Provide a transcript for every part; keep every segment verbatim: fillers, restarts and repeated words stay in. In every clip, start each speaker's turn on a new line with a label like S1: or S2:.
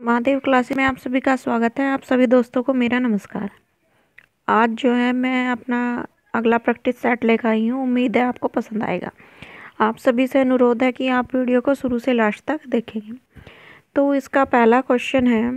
S1: Mahadev classes में आप सभी का स्वागत है। आप सभी दोस्तों को मेरा नमस्कार। आज जो है मैं अपना अगला प्रैक्टिस सेट लेकर आई हूँ। उम्मीद है आपको पसंद आएगा। आप सभी से अनुरोध है कि आप वीडियो को शुरू से लास्ट तक देखेंगे। तो इसका पहला क्वेश्चन है,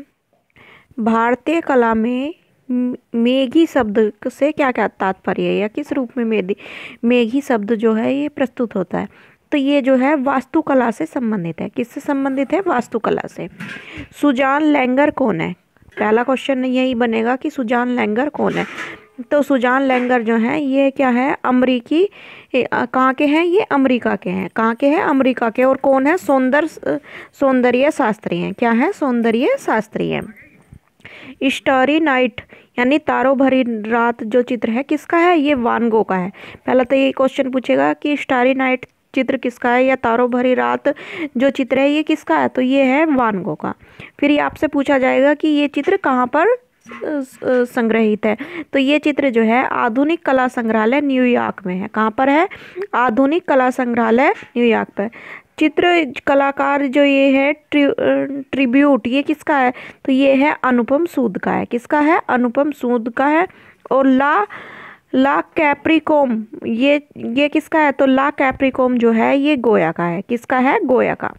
S1: भारतीय कला में मेघी शब्द से क्या क्या तात्पर्य है या किस रूप में मेघी मेघी शब्द जो है ये प्रस्तुत होता है। तो ये जो है वास्तुकला से संबंधित है। किससे संबंधित है? वास्तुकला से। सुजान लैंगर कौन है? पहला क्वेश्चन यही बनेगा कि सुजान लैंगर कौन है। तो सुजान लैंगर जो है ये क्या है? अमरीकी। कहाँ के हैं ये? अमेरिका के हैं। कहाँ के हैं? अमेरिका के। और कौन है? सौंदर्य सौंदर्य शास्त्री हैं। क्या है? सौंदर्य शास्त्री है। स्टारी नाइट यानी तारों भरी रात जो चित्र है किसका है? ये वान गो का है। पहला तो ये क्वेश्चन पूछेगा कि स्टारी नाइट चित्र किसका है या तारों भरी रात जो चित्र है ये किसका है? तो ये है वान गो का। फिर ये आपसे पूछा जाएगा कि ये चित्र कहाँ पर संग्रहित है। तो ये चित्र जो है आधुनिक कला संग्रहालय न्यूयॉर्क में है। कहाँ पर है? आधुनिक कला संग्रहालय न्यूयॉर्क पर। चित्र कलाकार जो ये है ट्रि, ट्रिब्यूट ये किसका है? तो ये है अनुपम सूद का है। किसका है? अनुपम सूद का है। और ला ला कैप्रिकॉम ये ये किसका है? तो ला कैप्रिकॉम जो है ये गोया का है। किसका है? गोया का।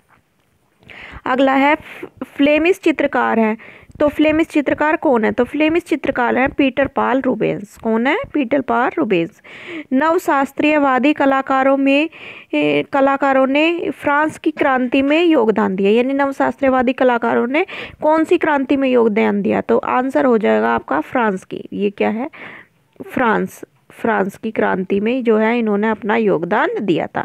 S1: अगला है फ्लेमिश चित्रकार है। तो फ्लेमिश चित्रकार कौन है? तो फ्लेमिश चित्रकार है पीटर पाल रूबेंस। कौन है? पीटर पाल रूबेंस। नवशास्त्रीयवादी कलाकारों में ए, कलाकारों ने फ्रांस की क्रांति में योगदान दिया। यानी नवशास्त्रीयवादी कलाकारों ने कौन सी क्रांति में योगदान दिया? तो आंसर हो जाएगा आपका फ्रांस की। ये क्या है? फ्रांस फ्रांस की क्रांति में जो है इन्होंने अपना योगदान दिया था।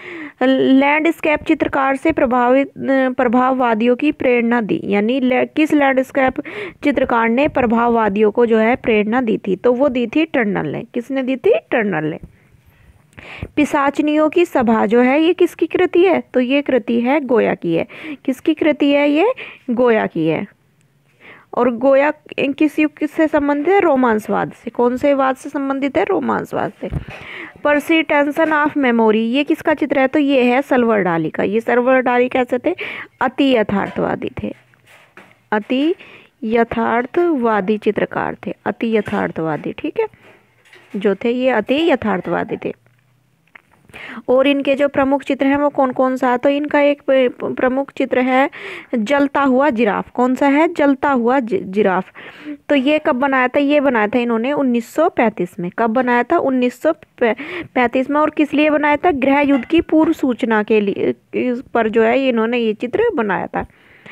S1: लैंडस्केप चित्रकार से प्रभावित प्रभाववादियों की प्रेरणा दी। यानी किस लैंडस्केप चित्रकार ने प्रभाववादियों को जो है प्रेरणा दी थी? तो वो दी थी टर्नल ने। किसने दी थी? टर्नल ने। पिशाचनियों की सभा जो है ये किसकी कृति है? तो ये कृति है गोया की है। किसकी कृति है? ये गोया की है। और गोया किस युग से संबंधित है? रोमांसवाद से। कौन से वाद से संबंधित है? रोमांसवाद से। परसिस्टेंस ऑफ मेमोरी ये किसका चित्र है? तो ये है सल्वर डाली का। ये सल्वर डाली कैसे थे? अति यथार्थवादी थे। अति यथार्थवादी चित्रकार थे। अति यथार्थवादी, ठीक है, जो थे ये अति यथार्थवादी थे। और इनके जो प्रमुख चित्र हैं वो कौन कौन सा है? तो इनका एक प्रमुख चित्र है जलता हुआ जिराफ। कौन सा है? जलता हुआ जिराफ। तो ये कब बनाया था? ये बनाया था इन्होंने उन्नीस सौ पैंतीस में। कब बनाया था? उन्नीस सौ पैंतीस में। और किस लिए बनाया था? गृह युद्ध की पूर्व सूचना के लिए पर जो है इन्होंने ये चित्र बनाया था।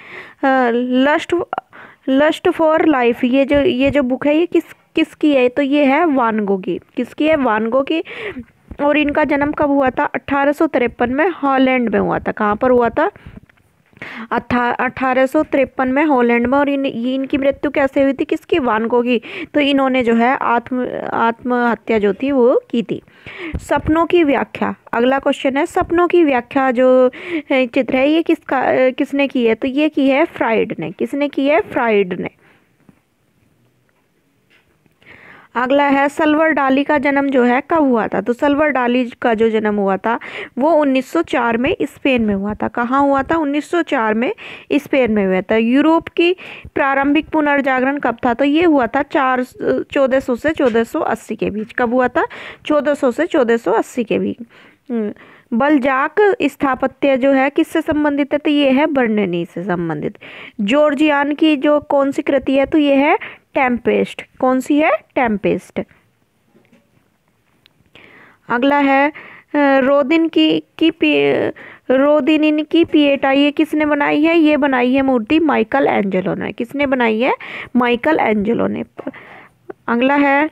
S1: लस्ट लस्ट फॉर लाइफ ये जो ये जो बुक है ये किस किसकी है? तो ये है वान गो की। किसकी है? वान गो की। और इनका जन्म कब हुआ था? अठारह सौ तिरपन में हॉलैंड में हुआ था। कहाँ पर हुआ था? अठारह सौ तिरपन में हॉलैंड में। और इन ये इनकी मृत्यु कैसे हुई थी? किसकी? वान गो की। तो इन्होंने जो है आत्म आत्महत्या जो थी वो की थी। सपनों की व्याख्या अगला क्वेश्चन है। सपनों की व्याख्या जो चित्र है ये किसका किसने की है? तो ये की है फ्राइड ने। किसने की है? फ्राइड ने। अगला है सल्वर डाली का जन्म जो है कब हुआ था? तो सल्वर डाली का जो जन्म हुआ था वो उन्नीस सौ चार में स्पेन में हुआ था। कहाँ हुआ था? उन्नीस सौ चार में स्पेन में हुआ था। यूरोप की प्रारंभिक पुनर्जागरण कब था? तो ये हुआ था चार चौदह सौ से चौदह सौ अस्सी के बीच। कब हुआ था? चौदह सौ से चौदह सौ अस्सी के बीच। बलजाक स्थापत्य जो है किससे संबंधित है? तो ये है बर्ननी से संबंधित। जॉर्जियान की जो कौन सी कृति है? तो ये है टेम्पेस्ट। कौन सी है? टेम्पेस्ट। अगला है रोदिन की की रोदिन की पिएटा ये किसने बनाई है? ये बनाई है मूर्ति माइकल एंजेलो ने। किसने बनाई है? माइकल एंजेलो ने। अगला है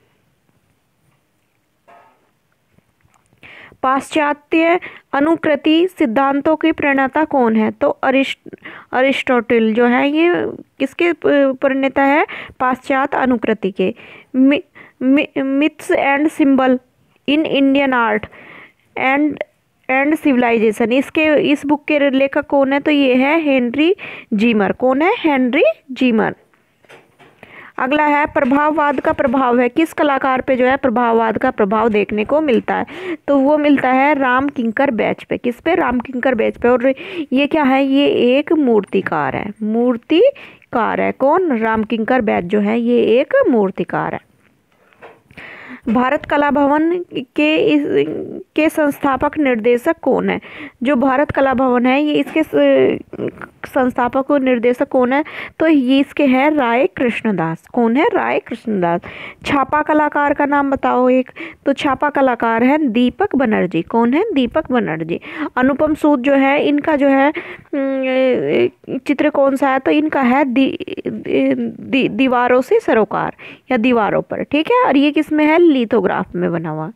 S1: पाश्चात्य अनुकृति सिद्धांतों की प्रणेता कौन है? तो अरिस्ट अरिस्टोटल जो है ये किसके प्रणेता है? पाश्चात्य अनुकृति के। मि, मि, myths and symbol in Indian art and and civilization इसके इस बुक के लेखक कौन है? तो ये है हेनरी जीमर। कौन है? Henry Zimmer. अगला है प्रभाववाद का प्रभाव है, किस कलाकार पे जो है प्रभाववाद का प्रभाव देखने को मिलता है, तो वो मिलता है राम किंकर बैच पे। किस पे? राम किंकर बैच पे। और ये क्या है? ये एक मूर्तिकार है, मूर्तिकार है। कौन? राम किंकर बैच जो है ये एक मूर्तिकार है। भारत कला भवन के इस के संस्थापक निर्देशक कौन है? जो भारत कला भवन है ये इसके संस्थापक और निर्देशक कौन है? तो ये इसके हैं राय कृष्णदास। कौन है? राय कृष्णदास। छापा कलाकार का नाम बताओ एक। तो छापा कलाकार है दीपक बनर्जी। कौन है? दीपक बनर्जी। अनुपम सूद जो है इनका जो है चित्र कौन सा है? तो इनका है दी, दी, दीवारों से सरोकार या दीवारों पर। ठीक है। और ये किस में है? लिथोग्राफ में बना हुआ।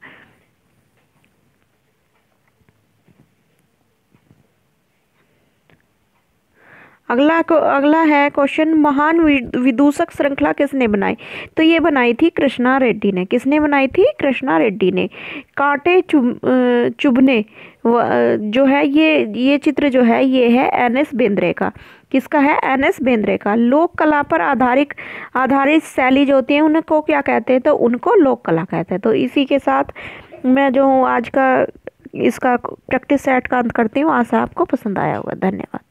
S1: अगला को अगला है क्वेश्चन, महान विदूषक श्रृंखला किसने बनाई? तो ये बनाई थी कृष्णा रेड्डी ने। किसने बनाई थी? कृष्णा रेड्डी ने। कांटे चुभ चुभने जो है ये ये चित्र जो है ये है एन एस बेंद्रे का। किसका है? एन एस बेंद्रे का। लोक कला पर आधारित आधारित शैली जो होती है उनको क्या कहते हैं? तो उनको लोक कला कहते हैं। तो इसी के साथ मैं जो आज का इसका प्रैक्टिस सेट का अंत करती हूँ। आशा आपको पसंद आया होगा। धन्यवाद।